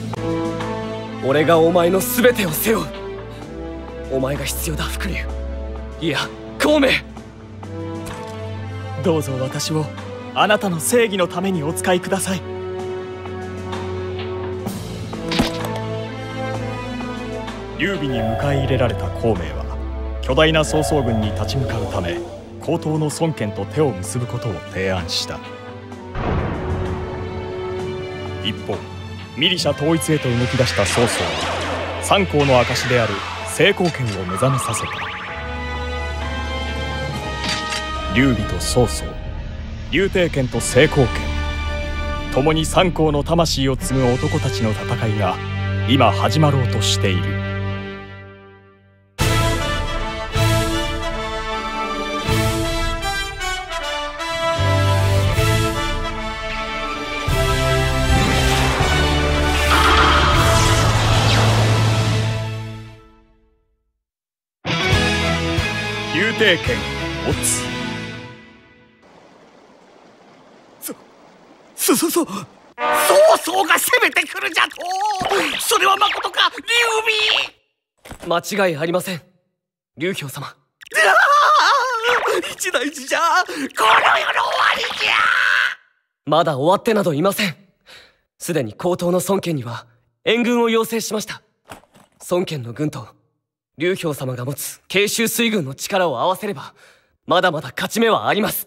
俺がお前の全てを背負う。お前が必要だ、伏竜。いや、孔明。 どうぞ私をあなたの正義のためにお使いください。劉備に迎え入れられた孔明は巨大な曹操軍に立ち向かうため高等の孫権と手を結ぶことを提案した。一方ミリシャ統一へと動き出した曹操は三公の証である成功権を目覚めさせた。劉備と曹操、劉帝権と成功権、共に三公の魂を継ぐ男たちの戦いが今始まろうとしている。劉帝権オツ。 曹操が攻めてくるじゃと。それはまことか、劉備。 間違いありません、劉氷様。 一大事じゃ、この世の終わりじゃ。 まだ終わってなどいません。すでに高等の孫権には援軍を要請しました。孫権の軍と劉氷様が持つ慶州水軍の力を合わせればまだまだ勝ち目はあります。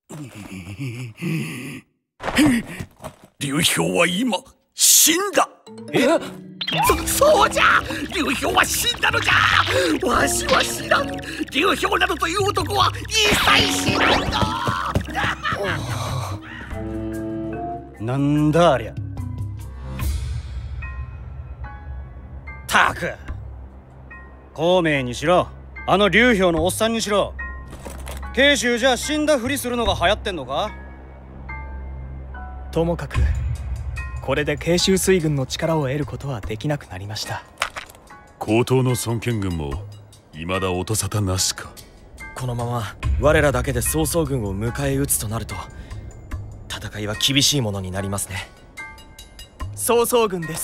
劉氷は今死んだ。 え？ そうじゃ、劉氷は死んだのじゃ。わしは知らん。劉氷などという男は一切知らんぞ。 なんだありゃ。たく、孔明にしろあの劉氷のおっさんにしろ、慶州じゃ死んだふりするのが流行ってんのか。 ともかくこれで慶州水軍の力を得ることはできなくなりました。 高等の孫権軍も未だ音沙汰なしか。 このまま我らだけで曹操軍を迎え撃つとなると戦いは厳しいものになりますね。 曹操軍です。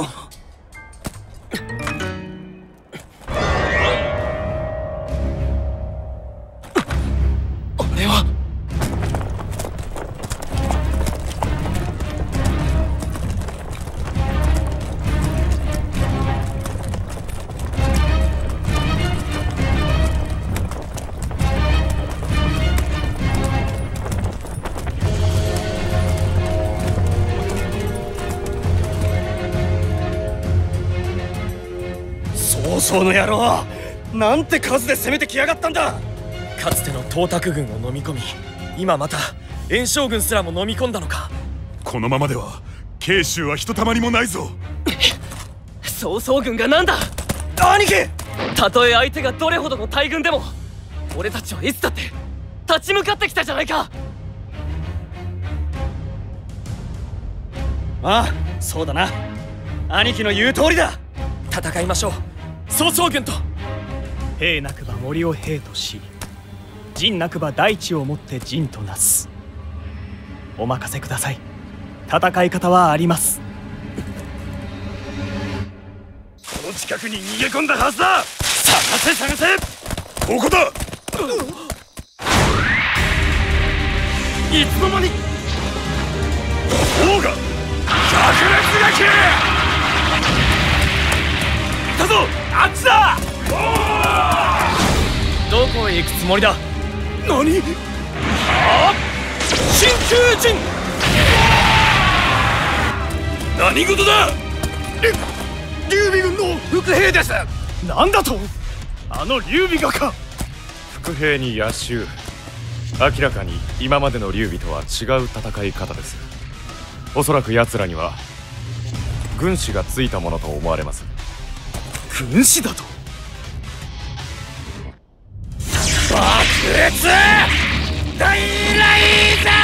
あれは曹操の野郎、なんて数で攻めてきやがったんだ。 かつての東卓軍を飲み込み、今また袁紹軍すらも飲み込んだのか。 このままでは慶州はひとたまりもないぞ。 曹操軍がなんだ。 兄貴、 たとえ相手がどれほどの大軍でも俺たちはいつだって立ち向かってきたじゃないか。 ああ、そうだな。兄貴の言う通りだ。 戦いましょう、曹操軍と。 兵なくば森を兵とし、陣なくば大地をもって陣となす。お任せください。戦い方はあります。 この近くに逃げ込んだはずだ。探せ探せ。ここだ。 いつの間に。 王が百裂撃。 いたぞ、あっちだ。 どこへ行くつもりだ。 何？ 真空陣。 何事だ。劉備軍の伏兵です。 なんだと。あの劉備がか。 伏兵に野襲。明らかに今までの劉備とは違う戦い方です。おそらく奴らには軍師がついたものと思われます。 軍師だと。爆裂大雷弾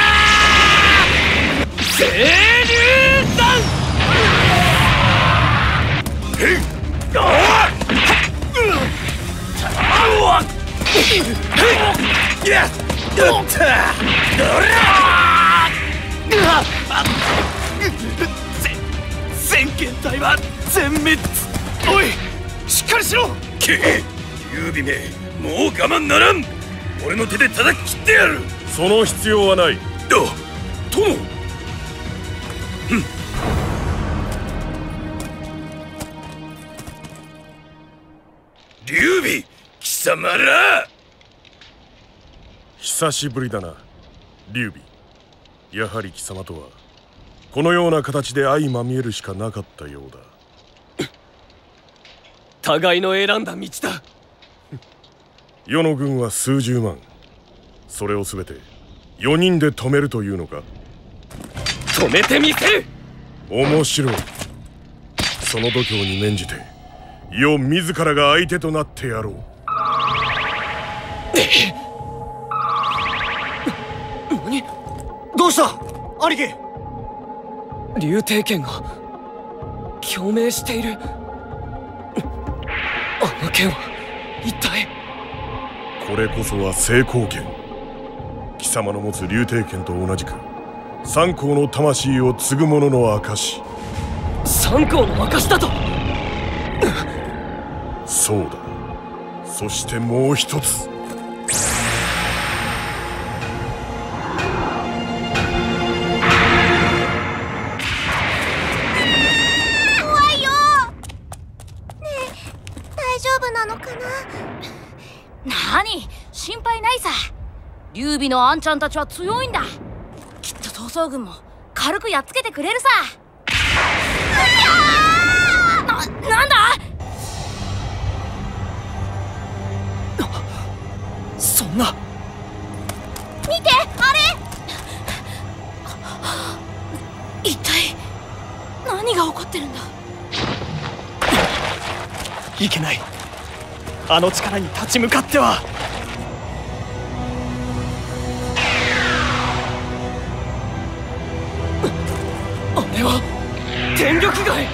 清流弾。へっ清先遣隊は全滅。おい、しっかりしろ。 けへ、劉備め、もう我慢ならん。俺の手で叩き切ってやる。 その必要はない。 殿。劉備、貴様ら。 久しぶりだな、劉備。やはり貴様とはこのような形で相まみえるしかなかったようだ。 互いの選んだ道だ。 世の軍は数十万。それを全て4人で止めるというのか。 止めてみせる。 面白い。その度胸に免じて世自らが相手となってやろう。 何？ どうした兄貴。 竜帝剣が共鳴している。あの剣は一体。 これこそは成功剣。貴様の持つ竜帝剣と同じく三皇の魂を継ぐ者の証。 三皇の証だと。 そうだ。そしてもう一つ。 怖いよ。ねえ、大丈夫なのかな。 何、心配ないさ。劉備のあんちゃんたちは強いんだ。きっと曹操軍も軽くやっつけてくれるさ。なんだ。 そんな。 見て、あれ。 一体何が起こってるんだ。 いけない。あの力に立ち向かっては。あれは電力街。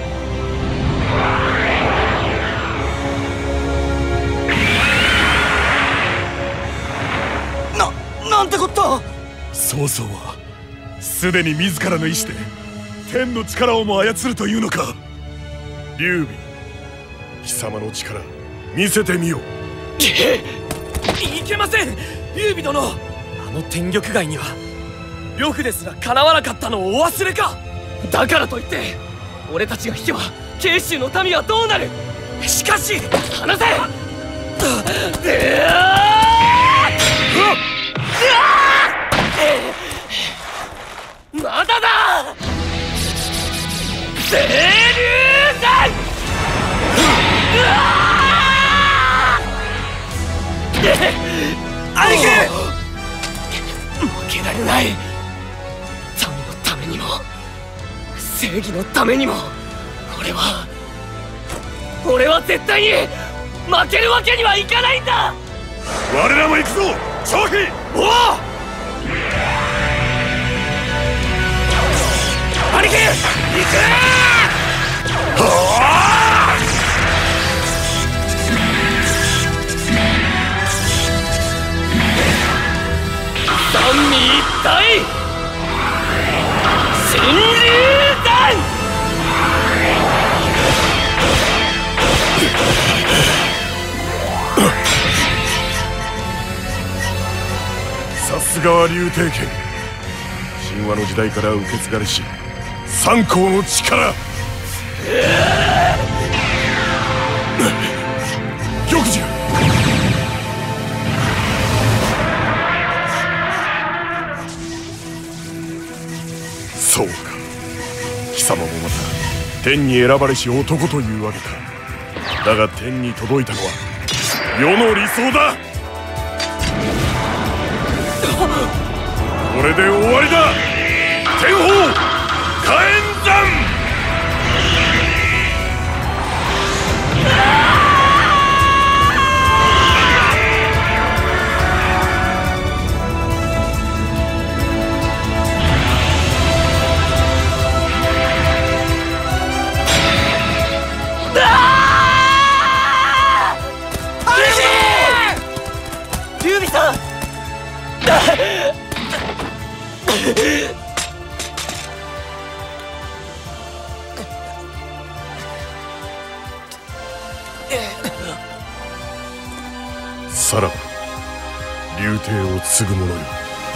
なんてこった。 曹操はすでに自らの意志で天の力をも操るというのか。 劉備、貴様の力見せてみよう。 いけません、劉備殿。あの天玉街には呂布ですらかなわなかったのをお忘れか。だからといって俺たちが引けば慶州の民はどうなる。しかし離せ。まだだ。清流山。兄貴、負けられない。民のためにも正義のためにも俺は絶対に負けるわけにはいかないんだ。 我らも行くぞ、張飛。 おお、兄貴、行く。三位一体神龍山。 さすがは竜帝剣。神話の時代から受け継がれし三皇の力。玉璽。そうか、貴様もまた天に選ばれし男というわけか。だが天に届いたのは世の理想だ。これで終わりだ。天宝火焔山。 劉備さん。 さらば竜帝を継ぐ者よ。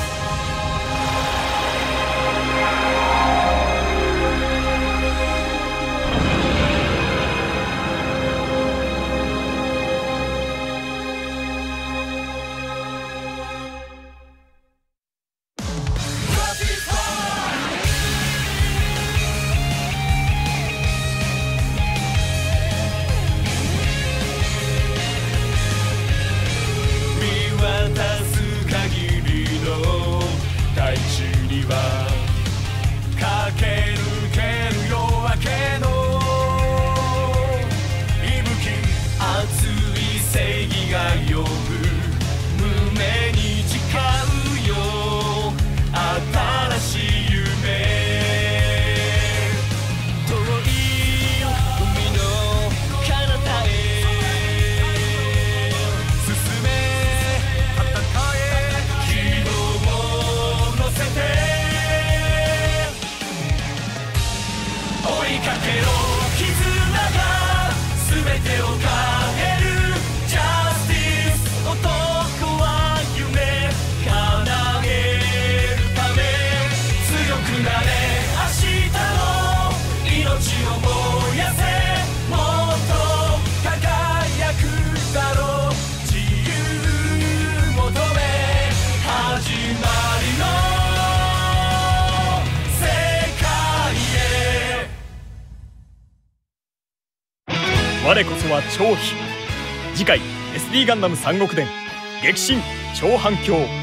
我こそは張飛。次回 SD ガンダム三国伝激震超反響。